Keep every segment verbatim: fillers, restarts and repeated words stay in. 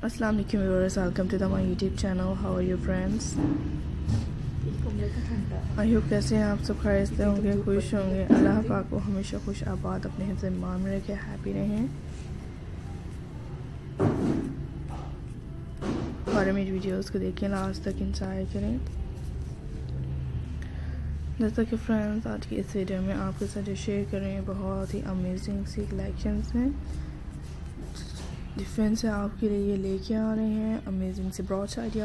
अस्सलाम वालेकुम viewers, welcome to the my YouTube channel. How are you friends? I hope कैसे हैं आप सब, खैरियत से होंगे, खुश होंगे। अल्लाह पाक को हमेशा खुश आबाद अपने हिफ्ज़ ईमान में रखे, हैप्पी रहें। और मेरी वीडियोस को देखें, लास्ट तक इंजॉय करें। जैसा कि फ्रेंड्स आज की इस वीडियो में आपके साथ जो शेयर कर रहे हैं बहुत ही अमेजिंग सी कलेक्शंस हैं। डिफरेंट से आपके लिए ये लेके आ रहे हैं अमेजिंग से brooch idea,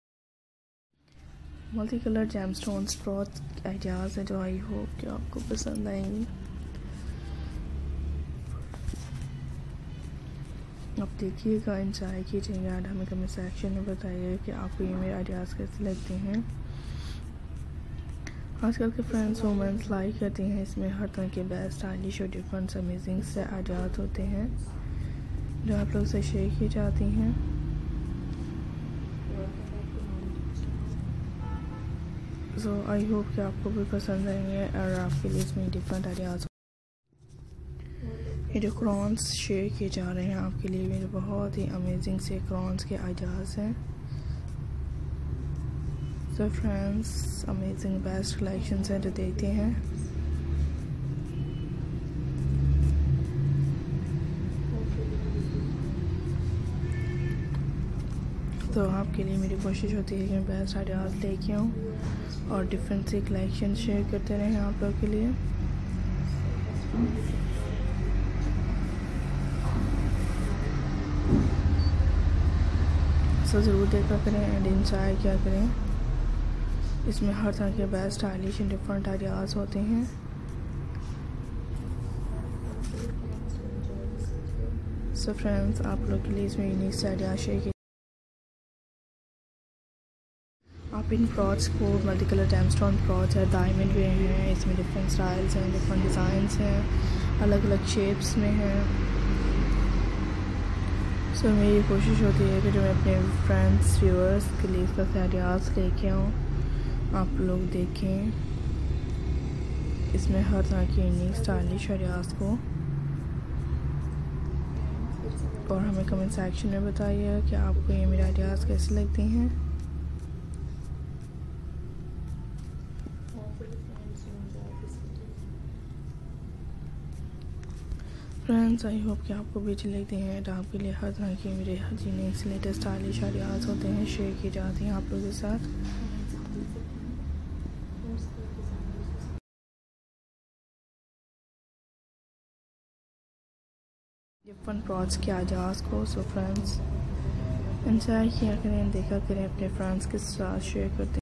multi colour gemstones brooch ideas है जो आई होप कि आपको पसंद आएंगी। आप देखिएगा, इंजॉय कीजिएगा एंड हमें कमेंट सेक्शन में बताइए कि आपको ये मेरे आइडियाज़ कैसे लगते हैं। आजकल के फ्रेंड्स वुमेंस लाइक करती हैं, इसमें हर तरह के बेस्ट स्टाइलिश और डिफरेंट अमेजिंग से आइडियाज़ होते हैं जो आप लोग से शेयर की जाती हैं। सो आई होप कि आपको भी पसंद आएंगे और आपके लिए इसमें डिफरेंट आइडियाज़। ये जो क्रॉन्स शेयर किए जा रहे हैं आपके लिए मेरे बहुत ही अमेजिंग से क्रॉन्स के आइडियाज़ हैं। So friends amazing best collections हैं जो देखते हैं। तो आपके लिए मेरी कोशिश होती है कि मैं बेस्ट आइडियाज़ लेके आऊँ और डिफरेंट सी कलेक्शन शेयर करते रहें आप लोग के लिए। सो ज़रूर देखा करें एंड इंजॉय किया करें। इसमें हर तरह के best stylish and different ideas होते हैं। सो फ्रेंड्स आप लोग के लिए इसमें यूनिक से आइडियाज़ शेयर किए। आप इन फ्रॉड्स को मल्टी कलर जेमस्टोन फ्रॉड्स है, डायमंड वे हैं, इसमें डिफरेंट स्टाइल्स हैं, डिफरेंट डिज़ाइंस हैं, अलग अलग शेप्स में हैं। सो so, मेरी कोशिश होती है कि जो मैं अपने फ्रेंड्स व्यूअर्स के लिए इसका आइडियाज़ लेके आऊँ, आप लोग देखें इसमें हर तरह की यूनिक स्टाइलिश आइडियाज़ को, और हमें कमेंट सेक्शन में बताइए कि आपको ये मेरे आइडियाज़ कैसे लगते हैं। फ्रेंड्स आई होप कि आपको भी अच्छे लगते हैं। तो आपके लिए हर तरह की मेरे हर यूनिक लेटेस्ट स्टाइलिश आइडियाज़ होते हैं, शेयर की जाती हैं आप लोगों के साथ। डिफरेंट प्रॉड्स के आइडियाज़ को सो फ्रेंड्स एंजॉय किया करें, देखा करें, अपने फ्रेंड्स के साथ शेयर करते हैं।